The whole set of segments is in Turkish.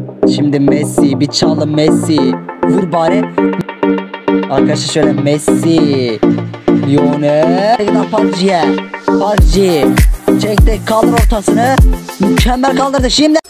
Şimdi Messi, bir çalım Messi. Vur bari. Arkadaşlar şöyle Messi. Lionel. PUBG'ye. PUBG. Çekti, kaldır ortasını. Mükemmel kaldırdı şimdi.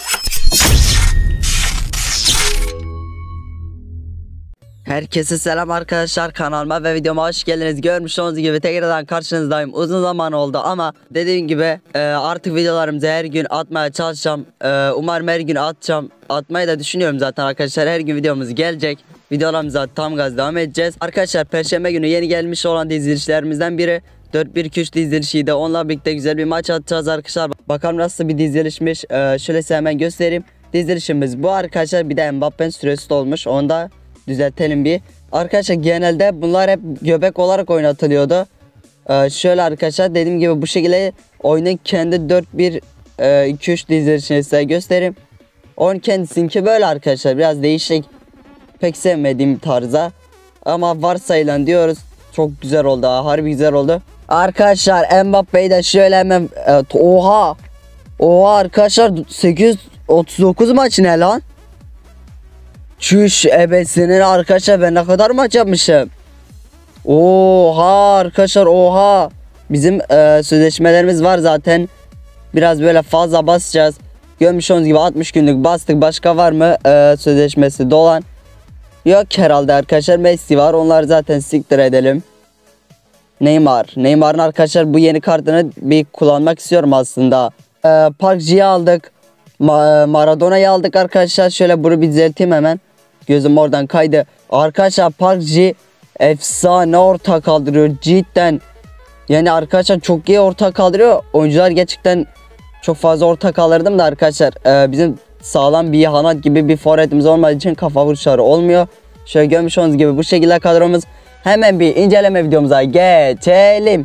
Herkese selam arkadaşlar, kanalıma ve videoma hoş geldiniz. Görmüş olduğunuz gibi tekrardan karşınızdayım. Uzun zaman oldu ama dediğim gibi artık videolarımızı her gün atmaya çalışacağım. Umarım her gün atacağım. Atmayı da düşünüyorum zaten arkadaşlar. Her gün videomuz gelecek. Videolarımıza tam gaz devam edeceğiz. Arkadaşlar perşembe günü yeni gelmiş olan dizilişlerimizden biri 4-1-2-3 dizilişiydi. Onunla birlikte güzel bir maç atacağız arkadaşlar. Bakalım nasıl bir dizilişmiş. Şöyle size hemen göstereyim. Dizilişimiz bu arkadaşlar. Bir de Mbappe'nin süresi olmuş. Onu da düzeltelim bir. Arkadaşlar genelde bunlar hep göbek olarak oynatılıyordu. Şöyle arkadaşlar dediğim gibi bu şekilde oyunun kendi 4-1-2-3 dizilişini size göstereyim. Oyun kendisinki böyle arkadaşlar, biraz değişik. Pek sevmediğim tarza. Ama varsayılan diyoruz. Çok güzel oldu, harbi güzel oldu. Arkadaşlar Mbappe'yi de şöyle hemen oha arkadaşlar 839 maç ne lan? Çüş ebesinin arkadaşlar, ben ne kadar maç yapmışım. Oha arkadaşlar, oha. Bizim sözleşmelerimiz var zaten. Biraz böyle fazla basacağız. Görmüş olduğunuz gibi 60 günlük bastık. Başka var mı sözleşmesi dolan? Yok herhalde arkadaşlar. Messi var, onları zaten siktir edelim. Neymar'ın arkadaşlar bu yeni kartını bir kullanmak istiyorum aslında. Park G'yi aldık. Maradona'yı aldık arkadaşlar. Şöyle bunu bir düzelteyim hemen. Gözüm oradan kaydı. Arkadaşlar Park G efsane orta kaldırıyor cidden. Yani arkadaşlar çok iyi orta kaldırıyor. Oyuncular gerçekten çok fazla orta kaldırdım da arkadaşlar bizim sağlam bir Haaland gibi bir forvetimiz olmadığı için kafa vuruşları olmuyor. Şöyle görmüş olduğunuz gibi bu şekilde kadromuz. Hemen bir inceleme videomuza geçelim.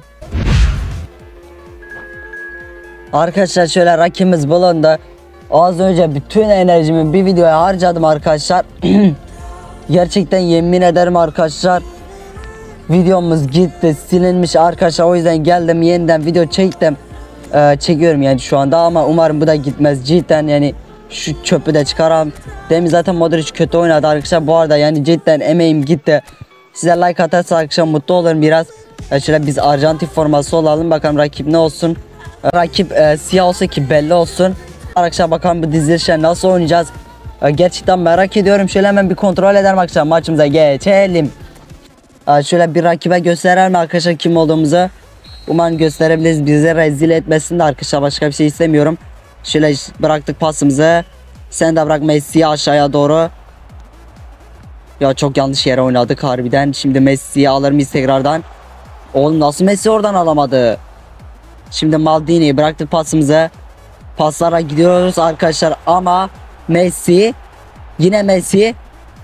Arkadaşlar şöyle rakibimiz bulundu. Az önce bütün enerjimi bir videoya harcadım arkadaşlar. Gerçekten yemin ederim arkadaşlar, videomuz gitti, silinmiş arkadaşlar. O yüzden geldim yeniden video çektim. Çekiyorum yani şu anda ama umarım bu da gitmez cidden. Yani şu çöpü de çıkaram. Demin zaten Modric kötü oynadı arkadaşlar. Bu arada yani cidden emeğim gitti. Size like atarsa arkadaşlar mutlu olurum biraz. Şöyle biz Arjantin forması olalım, bakalım rakip ne olsun. Rakip siyah olsa ki belli olsun. Arkadaşlar bakalım bu dizilişler nasıl oynayacağız. Gerçekten merak ediyorum. Şöyle hemen bir kontrol ederim arkadaşlar, maçımıza geçelim. Şöyle bir rakibe gösterelim arkadaşlar kim olduğumuzu. Umarım gösterebiliriz, bizi rezil etmesin de arkadaşlar, başka bir şey istemiyorum. Şöyle bıraktık pasımızı. Sen de bırak Messi'yi aşağıya doğru. Ya çok yanlış yere oynadık harbiden. Şimdi Messi'yi alır mıyız tekrardan? Oğlum nasıl Messi oradan alamadı? Şimdi Maldini'yi bıraktık pasımızı. Paslara gidiyoruz arkadaşlar ama Messi, yine Messi,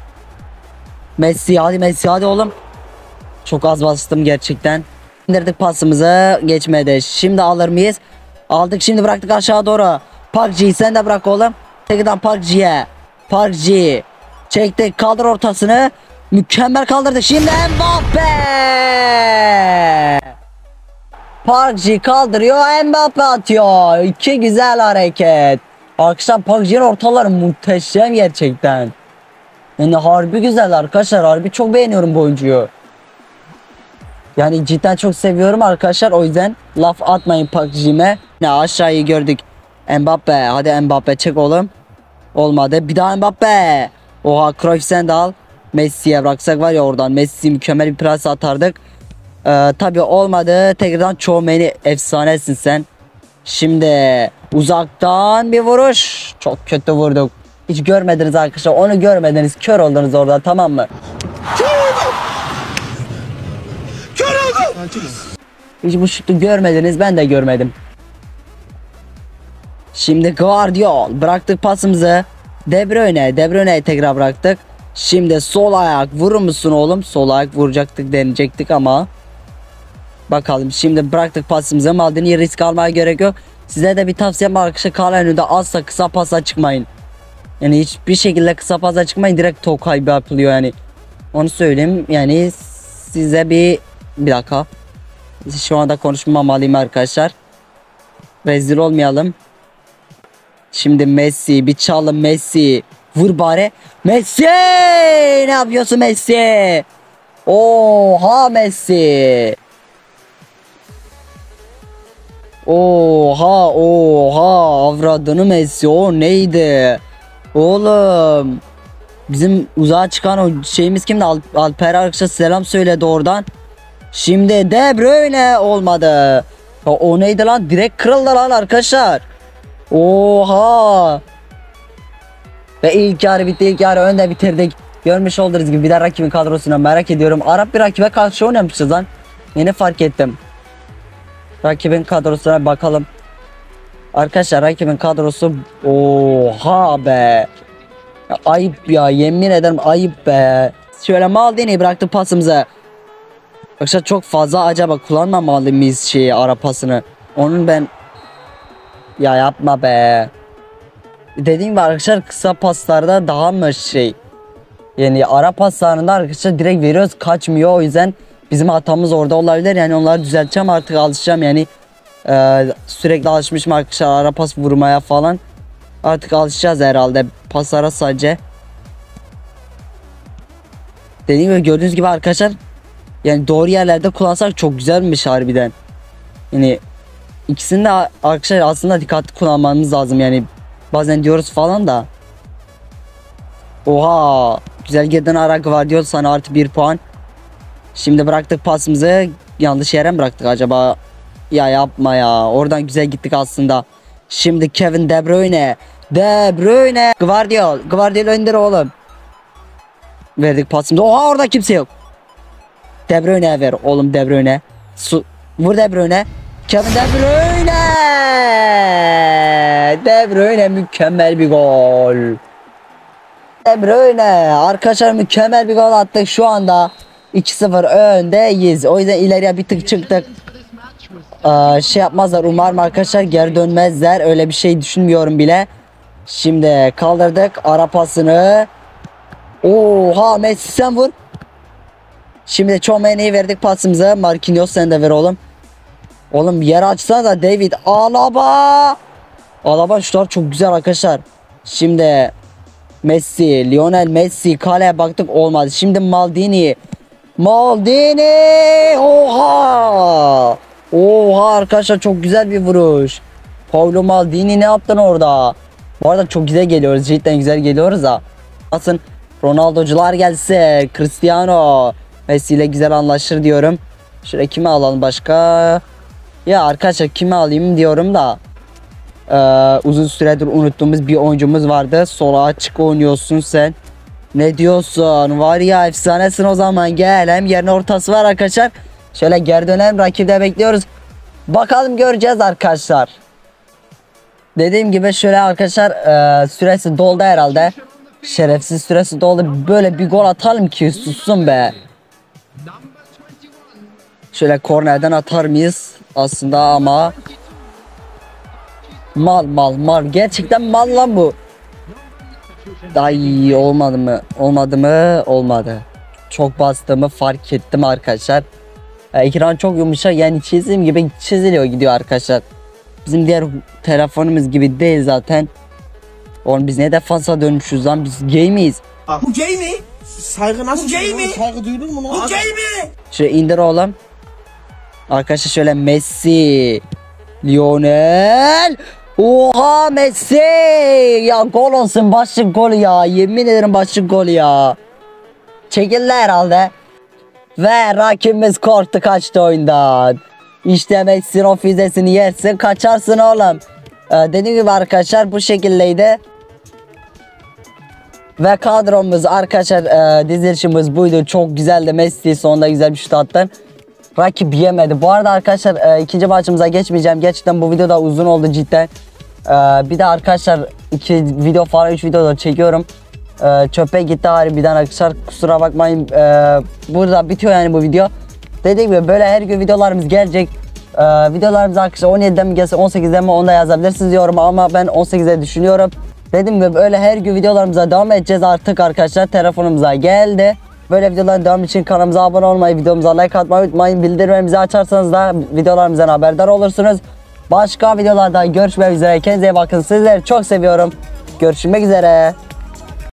hadi Messi, hadi oğlum. Çok az bastım gerçekten. İndirdik pasımızı, geçmedi. Şimdi alır mıyız? Aldık, şimdi bıraktık aşağı doğru. Park G, sen de bırak oğlum. Tekrardan Park G'ye. Park G çekti, kaldır ortasını. Mükemmel kaldırdı. Şimdi Mbappe. Park G kaldırıyor, Mbappe atıyor. İki güzel hareket. Arkadaşlar Park G'nin ortaları muhteşem gerçekten. Yani harbi güzel arkadaşlar, harbi çok beğeniyorum bu oyuncuyu. Yani cidden çok seviyorum arkadaşlar, o yüzden laf atmayın Park G'me. Ne aşağıyı gördük. Mbappe, hadi Mbappe çek oğlum. Olmadı, bir daha Mbappe. Oha, Cruyff sen de al. Messi'ye bıraksak var ya, oradan Messi mükemmel bir pres atardık. Tabi olmadı. Tekrardan Tchouaméni, efsanesin sen. Şimdi uzaktan bir vuruş. Çok kötü vurduk. Hiç görmediniz arkadaşlar. Onu görmediniz. Kör oldunuz orada, tamam mı? Kör oldum. Hiç bu şutu görmediniz. Ben de görmedim. Şimdi Guardiol. Bıraktık pasımızı. De Bruyne'ye tekrar bıraktık. Şimdi sol ayak vurur musun oğlum? Sol ayak vuracaktık, deneyecektik ama. Bakalım, şimdi bıraktık pasımızı. Maldini'yi risk almaya gerek yok. Size de bir tavsiyem var arkadaşlar, kale önünde asla kısa pasa çıkmayın. Yani hiçbir şekilde kısa pasa çıkmayın, direkt top kaybı yapılıyor yani. Onu söyleyeyim yani size bir dakika. Şu anda konuşmamalıyım arkadaşlar. Rezil olmayalım. Şimdi Messi, bir çalım Messi. Vur bari. Messi! Ne yapıyorsun Messi? Oha Messi! Oha avradını Messi, o neydi? Oğlum bizim uzağa çıkan o şeyimiz kimdi? Alper arkadaşlar selam söyledi oradan. Şimdi De Bruyne olmadı. O neydi lan? Direkt kırıldı lan arkadaşlar. Oha. Ve ilk yarı bitti. İlk yarı önde bitirdik. Görmüş olduğunuz gibi bir de rakibin kadrosuna merak ediyorum. Arap bir rakibe karşı oynamışız lan. Yeni fark ettim. Rakibin kadrosuna bakalım. Arkadaşlar rakibin kadrosu oha be. Ya, ayıp ya, yemin ederim ayıp be. Şöyle Maldini'yi bıraktı pasımıza. Arkadaşlar çok fazla acaba kullanmamalı mıyız şeyi, ara pasını? Onun ben ya yapma be. Dediğim gibi arkadaşlar kısa paslarda daha mı şey? Yani ara paslarında arkadaşlar direkt veriyoruz, kaçmıyor, o yüzden bizim hatamız orada olabilir. Yani onları düzelteceğim, artık alışacağım yani. Sürekli alışmışım arkadaşlar ara pas vurmaya falan. Artık alışacağız herhalde paslara sadece. Dediğim gibi gördüğünüz gibi arkadaşlar, yani doğru yerlerde kullansak çok güzelmiş harbiden. Yani ikisini de arkadaşlar aslında dikkatli kullanmamız lazım yani. Bazen diyoruz falan da. Oha, güzel girdin ara Gvardiol, sana artı 1 puan. Şimdi bıraktık pasımızı, yanlış yere mi bıraktık acaba? Ya yapma ya, oradan güzel gittik aslında. Şimdi Kevin De Bruyne. De Bruyne. Gvardiol öndür oğlum. Verdik pasımızı. Oha, orada kimse yok. De Bruyne'ye ver oğlum, De Bruyne. Vur De Bruyne. Kevin De Bruyne. De Bruyne mükemmel bir gol. De Bruyne. Arkadaşlar mükemmel bir gol attık şu anda. 2-0 öndeyiz. O yüzden ileriye bir tık çıktık. Şey yapmazlar umarım arkadaşlar, geri dönmezler, öyle bir şey düşünmüyorum bile. Şimdi kaldırdık ara pasını. Oha Messi, sen vur. Şimdi de Tchouaméni'ye verdik pasımızı. Marquinhos sen de ver oğlum. Oğlum bir yere açsana da David Alaba. Alaba şutlar çok güzel arkadaşlar. Şimdi Messi, Lionel Messi, kaleye baktık olmadı. Şimdi Maldini. Oha. Oha arkadaşlar, çok güzel bir vuruş. Paulo Maldini ne yaptın orada? Bu arada çok güzel geliyoruz. Cidden güzel geliyoruz da. Nasıl Ronaldo'cular gelse, Cristiano Messi ile güzel anlaşır diyorum. Şöyle kimi alalım başka? Ya arkadaşlar kimi alayım diyorum da. Uzun süredir unuttuğumuz bir oyuncumuz vardı. Sola açık oynuyorsun sen. Ne diyorsun? Var ya, efsanesin o zaman, gel. Hem yerine ortası var arkadaşlar. Şöyle geri dönelim, rakipte bekliyoruz. Bakalım, göreceğiz arkadaşlar. Dediğim gibi şöyle arkadaşlar, süresi doldu herhalde. Şerefsiz süresi doldu. Böyle bir gol atalım ki sussun be. Şöyle kornerden atar mıyız aslında ama mal gerçekten mal lan bu. Daha iyi olmadı. Çok bastığımı fark ettim arkadaşlar. Ekran çok yumuşak, yani çizdiğim gibi çiziliyor gidiyor arkadaşlar. Bizim diğer telefonumuz gibi değil zaten. Oğlum biz ne defansa dönmüşüz lan, biz gay miyiz? Bu gay mi? Saygı nasıl? Bu gay mi? Saygı duydun mu lan? Bu gay mi? Şöyle indir oğlum. Arkadaşlar şöyle Messi, Lionel. Oha Messi. Ya gol olsun, başlık gol ya. Yemin ederim başlık gol ya. Çekildi herhalde. Ve rakibimiz korktu, kaçtı oyundan. İşte Messi'nin o füzesini yersin, kaçarsın oğlum. Dediğim gibi arkadaşlar bu şekildeydi. Ve kadromuz arkadaşlar, dizilişimiz buydu. Çok güzeldi. Messi sonunda güzel bir şut attı. Rakip yemedi. Bu arada arkadaşlar ikinci maçımıza geçmeyeceğim. Gerçekten bu video da uzun oldu cidden. Bir de arkadaşlar 2 video falan 3 video da çekiyorum. Çöpe gitti harbiden arkadaşlar, kusura bakmayın. Burada bitiyor yani bu video. Dediğim gibi böyle her gün videolarımız gelecek. Videolarımız arkadaşlar 17'den mi gelse 18'den mi, onu da yazabilirsiniz diyorum ama ben 18'e düşünüyorum. Dediğim gibi böyle her gün videolarımıza devam edeceğiz artık arkadaşlar, telefonumuza geldi. Böyle videoların devamı için kanalımıza abone olmayı, videomuza like atmayı unutmayın. Bildirimlerimizi açarsanız da videolarımızdan haberdar olursunuz. Başka videolarda görüşmek üzere, kendinize iyi bakın, sizleri çok seviyorum. Görüşmek üzere.